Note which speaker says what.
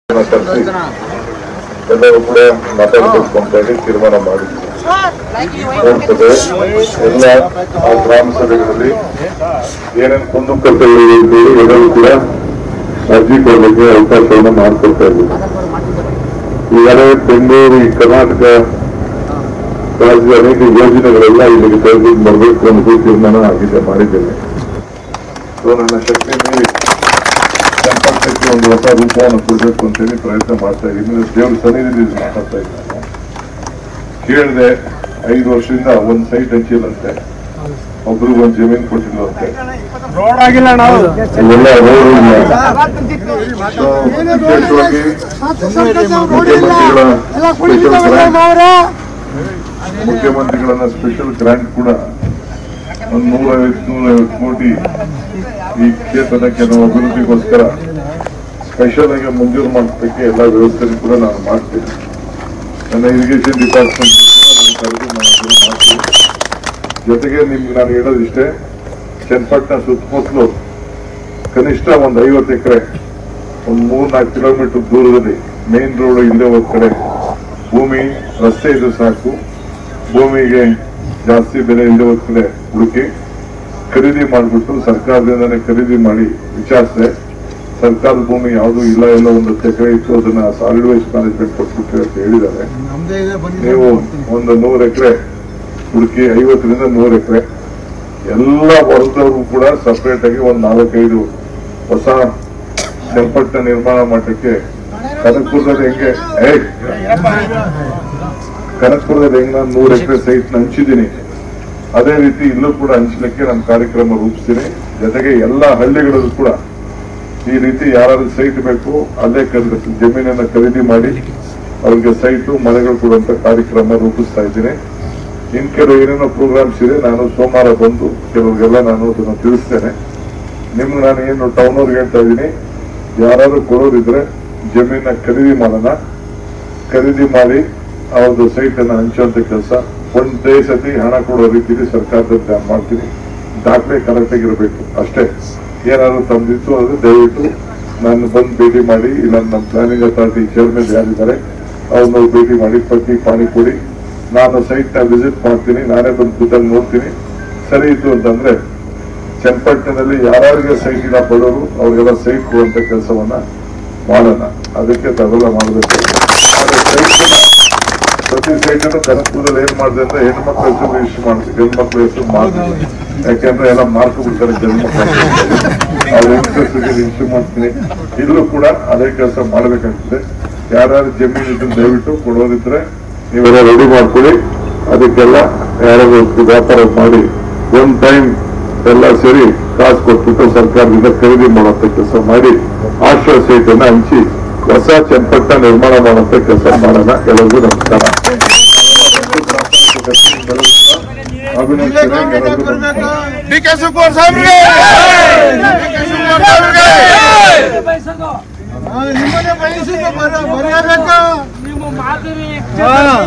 Speaker 1: ಎಲ್ಲರೂ ಕೂಡ ಮಾತಾಡಬೇಕು ತೀರ್ಮಾನ ಮಾಡಿದ್ವಿ. ಎಲ್ಲ ಆ ಗ್ರಾಮ ಸಭೆಗಳಲ್ಲಿ ಏನೇನು ಕುಂದುಕೊರತೆಗಳು ಎಲ್ಲರೂ ಕೂಡ ಅರ್ಜಿ ಕೊಡಲಿಕ್ಕೆ ಅವಕಾಶವನ್ನು ಮಾಡಿಕೊಡ್ತಾ ಇದ್ದೀವಿ. ಈಗಾಗಲೇ ಬೆಂಗಳೂರು ಈ ಕರ್ನಾಟಕ ರಾಜ್ಯದ ಅನೇಕ ಯೋಜನೆಗಳೆಲ್ಲ ಇಲ್ಲಿಗೆ ತೆಗೆದುಕೊಂಡು ಬರಬೇಕು ಅನ್ನೋದು ತೀರ್ಮಾನ ಮಾಡಿದ್ದೇನೆ. ನನ್ನ ಶಕ್ತಿ ಮೀರಿ ಸಂಪರ್ಕಕ್ಕೆ ಒಂದು ಹೊಸ ರೂಪವನ್ನು ಕೊಡಬೇಕು ಅಂತೇಳಿ ಪ್ರಯತ್ನ ಮಾಡ್ತಾ ಇದ್ದೀನಿ. ದೇವ್ರ ಸನ್ನಿಧಿಯಲ್ಲಿ ಮಾತಾಡ್ತಾ ಇದ್ದೀನಿ. ಕೇಳಿದೆ 5 ವರ್ಷದಿಂದ ಒಂದು ಸೈಟ್ ಹಂಚಿಲ್ಲಂತೆ, ಒಬ್ರಿಗೆ ಒಂದು ಜಮೀನು ಕೊಟ್ಟಿಲ್ಲಂತೆ,
Speaker 2: ರೋಡ್ ಆಗಿಲ್ಲ, ನಾವು
Speaker 1: ಇವೆಲ್ಲ ರೋಡ್ ಇಲ್ಲ. ವಿಶೇಷವಾಗಿ ಮುಖ್ಯಮಂತ್ರಿಗಳನ್ನ ಸ್ಪೆಷಲ್ ಗ್ರಾಂಟ್ ಕೂಡ ಒಂದು 150 ಕೋಟಿ ಈ ಕ್ಷೇತ್ರದ ಕೆಲವು ಅಭಿವೃದ್ಧಿಗೋಸ್ಕರ ಸ್ಪೆಷಲ್ ಆಗಿ ಮಂಜೂರು ಮಾಡೋದಕ್ಕೆ ಎಲ್ಲ ವ್ಯವಸ್ಥೆ ಕೂಡ ನಾನು ಮಾಡ್ತೀನಿ. ನನ್ನ ಇರಿಗೇಷನ್ ಡಿಪಾರ್ಟ್ಮೆಂಟ್ ಕರೆದು ನಾನು ಮಾಡ್ತೀನಿ. ಜೊತೆಗೆ ನಿಮ್ಗೆ ನಾನು ಹೇಳೋದಿಷ್ಟೇ, ಚನ್ನಪಟ್ಟಣ ಸುತ್ತಮುತ್ತಲು ಕನಿಷ್ಠ ಒಂದು 50 ಎಕರೆ, ಒಂದು 3-4 ಕಿಲೋಮೀಟರ್ ದೂರದಲ್ಲಿ ಮೇನ್ ರೋಡ್ ಇಲ್ಲೇ ಹೋದ ಕಡೆ ಭೂಮಿ ರಸ್ತೆ ಇದು ಸಾಕು, ಭೂಮಿಗೆ ಜಾಸ್ತಿ ಬೆಲೆ ಇಲ್ಲೇ ಹೋದ ಕಡೆ ಹುಡುಕಿ ಖರೀದಿ ಮಾಡಿಬಿಟ್ಟು ಸರ್ಕಾರದಿಂದನೇ ಖರೀದಿ ಮಾಡಿ ವಿಚಾರಿಸಿದೆ. ಸರ್ಕಾರದ ಭೂಮಿ ಯಾವುದು ಇಲ್ಲ, ಎಲ್ಲ 1 ಎಕರೆ ಇತ್ತು, ಅದನ್ನ ಸಾಲಿಡ್ ವೇಸ್ಟ್ ಮ್ಯಾನೇಜ್ಮೆಂಟ್ ಕೊಟ್ಬಿಟ್ಟು ಅಂತ ಹೇಳಿದ್ದಾರೆ. ನೀವು ಒಂದು 100 ಎಕರೆ ಹುಡುಕಿ, 50ರಿಂದ 100 ಎಕರೆ ಎಲ್ಲ ವರ್ಗದವ್ರಿಗೂ ಕೂಡ ಸಪರೇಟ್ ಆಗಿ ಒಂದು 4-5 ಹೊಸ ಚನ್ನಪಟ್ಟಣ ನಿರ್ಮಾಣ ಮಾಡಲಿಕ್ಕೆ ಕನಕಪುರದಲ್ಲಿ ಹೆಂಗ್ ನಾನು 100 ಎಕರೆ ಸೈಟ್ ಹಂಚಿದ್ದೀನಿ, ಅದೇ ರೀತಿ ಇಲ್ಲೂ ಕೂಡ ಹಂಚಲಿಕ್ಕೆ ನಾನು ಕಾರ್ಯಕ್ರಮ ರೂಪಿಸ್ತೀನಿ. ಜೊತೆಗೆ ಎಲ್ಲ ಹಳ್ಳಿಗಳಲ್ಲೂ ಕೂಡ ಈ ರೀತಿ ಯಾರಾದ್ರೂ ಸೈಟ್ ಬೇಕು ಅಲ್ಲೇ ಜಮೀನನ್ನ ಖರೀದಿ ಮಾಡಿ ಅವ್ರಿಗೆ ಸೈಟು ಮನೆಗಳು ಕೊಡುವಂತ ಕಾರ್ಯಕ್ರಮ ರೂಪಿಸ್ತಾ ಇದ್ದೀನಿ. ಇನ್ ಕೆಲವು ಏನೇನೋ ಪ್ರೋಗ್ರಾಮ್ಸ್ ಇದೆ, ನಾನು ಸೋಮವಾರ ಬಂದು ಕೆಲವ್ರಿಗೆಲ್ಲ ನಾನು ಅದನ್ನು ತಿಳಿಸ್ತೇನೆ. ನಿಮ್ಗೆ ನಾನು ಏನು ಟೌನ್ ಅವ್ರಿಗೆ ಹೇಳ್ತಾ ಇದ್ದೀನಿ, ಯಾರಾದ್ರೂ ಕೊಡೋರಿದ್ರೆ ಜಮೀನ ಖರೀದಿ ಮಾಡೋಣ, ಖರೀದಿ ಮಾಡಿ ಅವ್ರದ್ದು ಸೈಟ್ ಅನ್ನ ಹಂಚುವಂತ ಕೆಲಸ ಒಂದೇ ಸತಿ ಹಣ ಕೊಡೋ ರೀತಿಯಲ್ಲಿ ಸರ್ಕಾರದಿಂದ ಮಾಡ್ತೀನಿ. ದಾಖಲೆ ಕರೆಕ್ಟ್ ಆಗಿರಬೇಕು ಅಷ್ಟೇ. ಏನಾದ್ರು ತಮ್ದಿತ್ತು ಅದು ದಯವಿಟ್ಟು ನಾನು ಬಂದು ಭೇಟಿ ಮಾಡಿ, ಇಲ್ಲ ನಮ್ಮ ಪ್ಲಾನಿಂಗ್ ಅಥಾರಿಟಿ ಚೇರ್ಮನ್ ಯಾರಿದ್ದಾರೆ ಅವ್ರನ್ನ ಭೇಟಿ ಮಾಡಿ ಪ್ರತಿ ಪಾಣಿ ಕೊಡಿ. ನಾನು ಸೈಟ್ ನ ವಿಸಿಟ್ ಮಾಡ್ತೀನಿ, ನಾನೇ ಬಂದು ಕೂತಲ್ಲಿ ನೋಡ್ತೀನಿ. ಸರಿ ಇತ್ತು ಅಂತಂದ್ರೆ ಚನ್ನಪಟ್ಟಣದಲ್ಲಿ ಯಾರ್ಯಾರಿಗೆ ಸೈಟ್ ಇಲ್ಲ ಬಡವರು ಅವ್ರಿಗೆಲ್ಲ ಸೈಟ್ ಕೊಡುವಂತ ಕೆಲಸವನ್ನ ಮಾಡೋಣ. ಅದಕ್ಕೆ ತಗೊಳ್ಳ ಮಾಡಬೇಕು. ಪ್ರತಿ ಸೈಟನ್ನು ಕನಕಪುರದಲ್ಲಿ ಏನ್ ಮಾಡಿದೆ ಅಂದ್ರೆ ಹೆಣ್ಮಕ್ಳ ಹೆಸರು ರಿಜಿಸ್ಟರ್ ಮಾಡ್ತೀವಿ, ಗಂಡ್ಮಕ್ಳ ಹೆಸರು ಮಾಡ್ತೀವಿ. ಯಾಕೆಂದ್ರೆ ಎಲ್ಲ ಮಾರ್ಕೊಂಡ್ಬಿಡ್ತಾರೆ ಗಂಡ್ಮಕ್ಳ ಅವ್ರ ಹೆಸರು ರಿಜಿಸ್ಟರ್ ಮಾಡ್ತೀನಿ. ಇಲ್ಲೂ ಕೂಡ ಅದೇ ಕೆಲಸ ಮಾಡಬೇಕಾಗ್ತದೆ. ಯಾರ್ಯಾರು ಜಮೀನು ಇದ್ದು ದಯವಿಟ್ಟು ಕೊಡೋದಿದ್ರೆ ನೀವೆಲ್ಲ ರೆಡಿ ಮಾಡ್ಕೊಳ್ಳಿ. ಅದಕ್ಕೆಲ್ಲ ಯಾರಾದ್ರೂ ವ್ಯಾಪಾರ ಮಾಡಿ ಒಂದ್ ಟೈಮ್ ಎಲ್ಲ ಸೇರಿ ಕಾಸು ಕೊಟ್ಬಿಟ್ಟು ಸರ್ಕಾರದಿಂದ ಖರೀದಿ ಮಾಡುವಂತ ಕೆಲಸ ಮಾಡಿ ಆಶ್ರಯ ಸೈಟ್ ಅನ್ನ ಹಂಚಿ ಹೊಸ ಚನ್ನಪಟ್ಟಣ ನಿರ್ಮಾಣ ಮಾಡುವಂತ ಕೆಲಸ ಮಾಡೋಣ. ಎಲ್ಲರಿಗೂ ನಮಸ್ಕಾರ.
Speaker 2: ಅಭಿನಂದನೆ.